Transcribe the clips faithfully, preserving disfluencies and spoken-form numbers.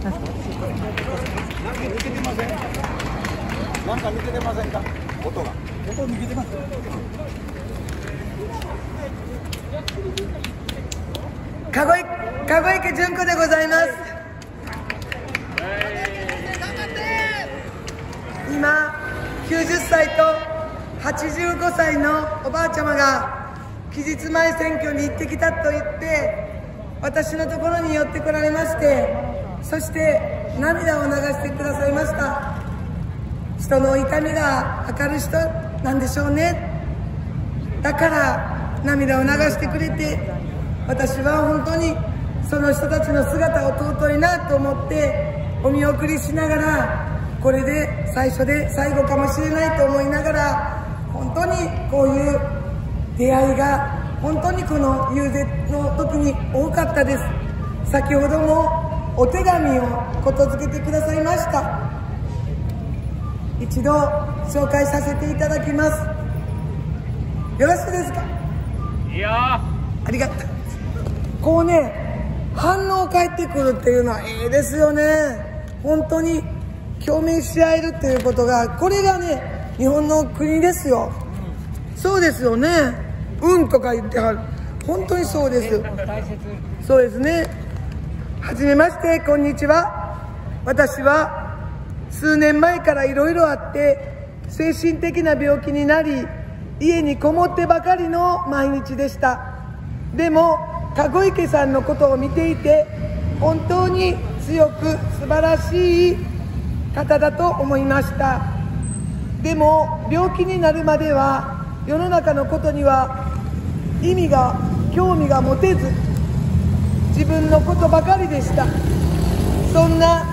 なんか抜けてません？なんか抜けてませんか？音が。音抜けてます。 籠池、籠池純子でございます。今きゅうじゅっさいとはちじゅうごさいのおばあちゃまが期日前選挙に行ってきたと言って私のところに寄ってこられまして、そして涙を流してくださいました。人の痛みが分かる人なんでしょうね。だから涙を流してくれて、私は本当にその人たちの姿を尊いなと思ってお見送りしながら、これで最初で最後かもしれないと思いながら、本当にこういう出会いが本当にこの遊説の時に多かったです。先ほどもお手紙をことづけてくださいました。一度紹介させていただきます。よろしいですか？ いやありがとう。こうね、反応返ってくるっていうのはええですよね。本当に共鳴し合えるっていうことが、これがね日本の国ですよ。そうですよね。うんとか言ってはる。本当にそうです。そうですね。はじめまして、こんにちは。私は数年前からいろいろあって精神的な病気になり、家にこもってばかりの毎日でした。でも籠池さんのことを見ていて、本当に強く素晴らしい方だと思いました。でも病気になるまでは世の中のことには意味が興味が持てず、自分のことばかりでした。そんな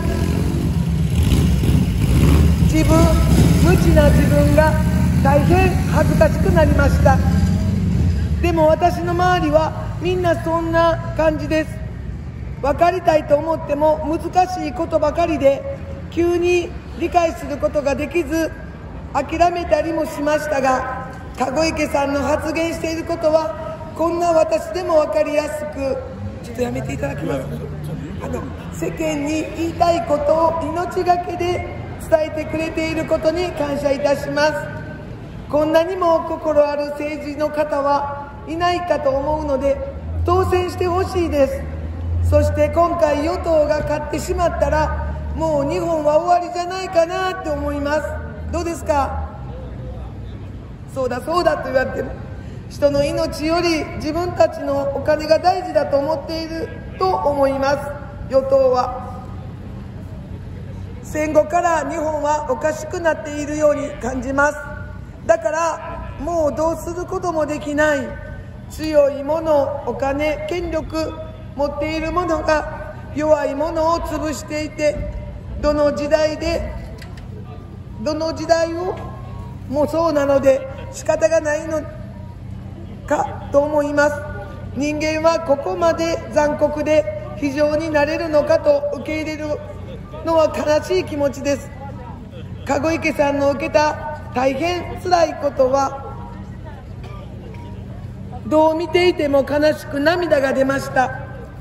自分無知な自分が大変恥ずかしくなりました。でも私の周りはみんなそんな感じです。分かりたいと思っても難しいことばかりで急に理解することができず諦めたりもしましたが、籠池さんの発言していることはこんな私でも分かりやすく、ちょっとやめていただきます。あの世間に言いたいことを命がけで伝えてくれていることに感謝いたします。こんなにも心ある政治の方はいないかと思うので当選してほしいです。そして今回与党が勝ってしまったらもう日本は終わりじゃないかなって思います。どうですか？そうだそうだと言われても、人の命より自分たちのお金が大事だと思っていると思います。与党は戦後から日本はおかしくなっているように感じます。だからもうどうすることもできない、強いもの、お金、権力持っているものが弱いものを潰していて、どの時代でどの時代をもそうなので仕方がないのかと思います。人間はここまで残酷で非常になれるのかと受け入れるのは悲しい気持ちです。籠池さんの受けた大変辛いことはどう見ていても悲しく涙が出ました。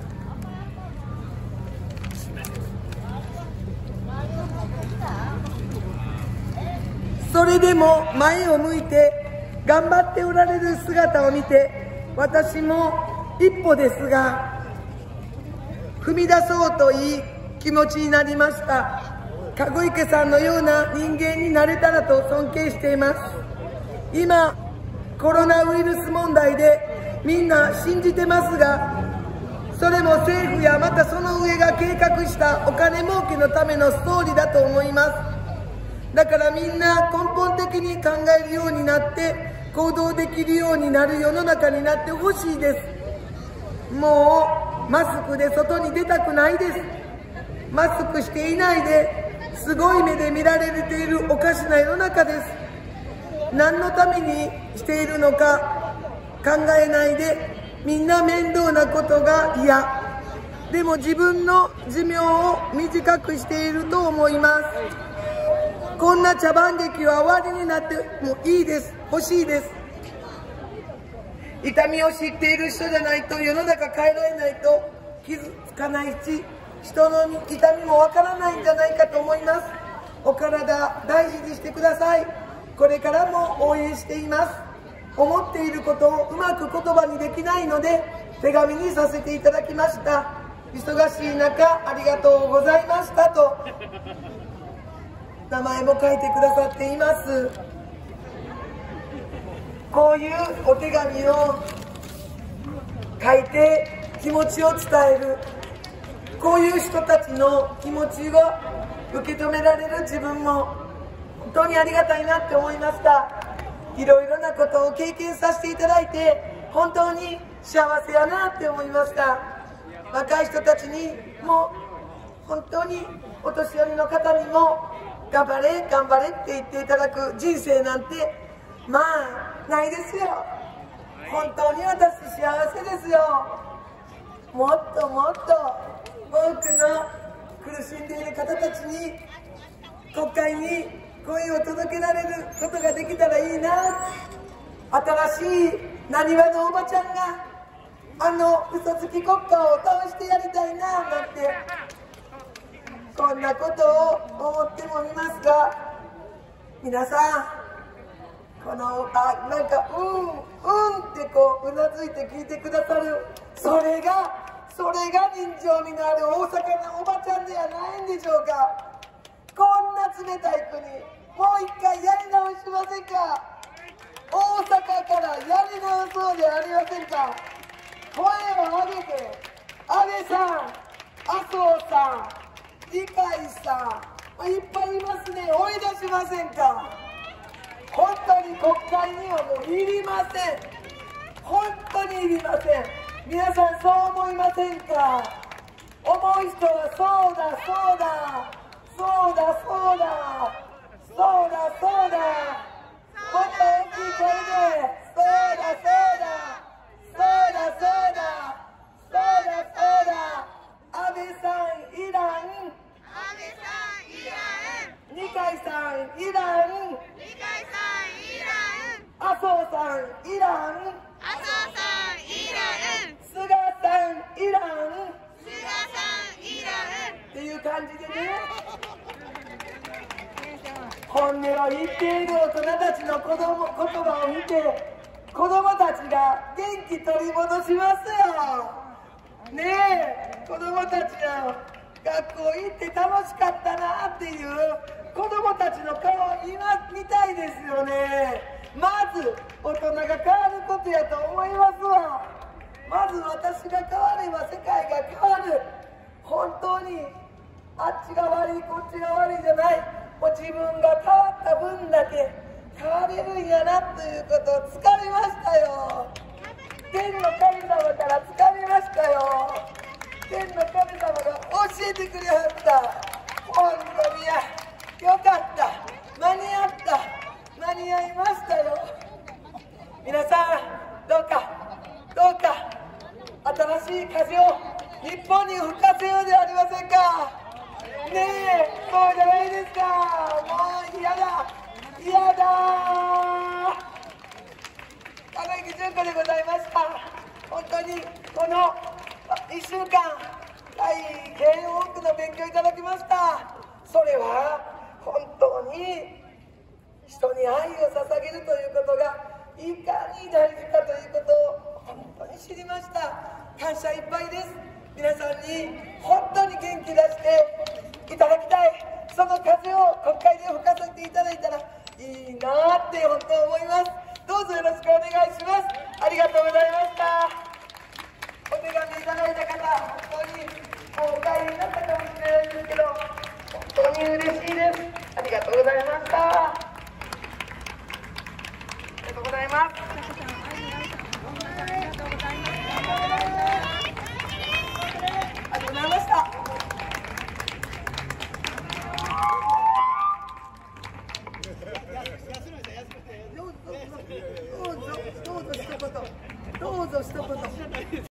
それでも前を向いて頑張っておられる姿を見て、私も一歩ですが踏み出そうといい気持ちになりました。籠池さんのような人間になれたらと尊敬しています。今コロナウイルス問題でみんな信じてますが、それも政府やまたその上が計画したお金儲けのためのストーリーだと思います。だからみんな根本的に考えるようになって行動できるようになる世の中になってほしいです。もうマスクで外に出たくないです。マスクしていないですごい目で見られているおかしな世の中です。何のためにしているのか考えないで、みんな面倒なことが嫌。でも自分の寿命を短くしていると思います。こんな茶番劇は終わりになってもいいです。欲しいです。痛みを知っている人じゃないと世の中変えられないと気づかないし、 人の痛みもわからないんじゃないかと思います。お体大事にしてください。これからも応援しています。思っていることをうまく言葉にできないので手紙にさせていただきました。忙しい中ありがとうございましたと名前も書いてくださっています。こういうお手紙を書いて気持ちを伝える、こういう人たちの気持ちを受け止められる自分も本当にありがたいなって思いました。いろいろなことを経験させていただいて本当に幸せやなって思いました。若い人たちにも本当にお年寄りの方にも頑張れ頑張れって言っていただく人生なんてまあないですよ。本当に私幸せですよ。もっともっと多くの苦しんでいる方たちに国会に声を届けられることができたらいいな。新しいなにわのおばちゃんがあの嘘つき国家を倒してやりたいななんてこんなことを思ってもみますが、皆さんこのあなんかうんうんってこううなずいて聞いてくださる、それがそれが人情味のある大阪のおばちゃんではないんでしょうか。こんな冷たい国もう一回やり直しませんか。大阪からやり直そうではありませんか。声を上げて安倍さん、麻生さん、二階さんいっぱいいますね、追い出しませんか。本当に国会にはもういりません。本当にいりません。皆さんそう思いませんか。思う人はそうだそうだそうだそうだそうだそうだもっと大きい声でそうだそうだそうだそうだそうだそうだ安倍さんいらん、安倍さんいらん、二階さんいらん、二階さんいらん、麻生さんいらん、麻生さんいらん、菅さんいらん、菅さんいらんっていう感じでね、本音を言っている大人たちの子供言葉を見て子供たちが元気取り戻しますよねえ。子供たちは学校行って楽しかったなっていう子供たちの顔を今見たいですよね。まず大人が変わることやと思いますわ。まず私が変われば世界が変わる。本当にあっちが悪いこっちが悪いじゃない、もう自分が変わった分だけ変われるんやなということをつかみましたよ。天の神様からつかみましたよ。天の神様が教えてくれはった。本当にやよかった、間に合った、間に合いましたよ。皆さんどうかどうか新しい風を日本に吹かせようではありませんかねえ。そうじゃないですか。もう嫌だ嫌だ。高木純子でございました。本当にこのいっしゅうかん大変多くの勉強いただきました。それは本当に人に愛を捧げるということがいかに大事かということを本当に知りました。感謝いっぱいです。皆さんに本当に元気出していただきたい。その風を国会で吹かせていただいたらいいなって本当思います。どうぞよろしくお願いします。ありがとう。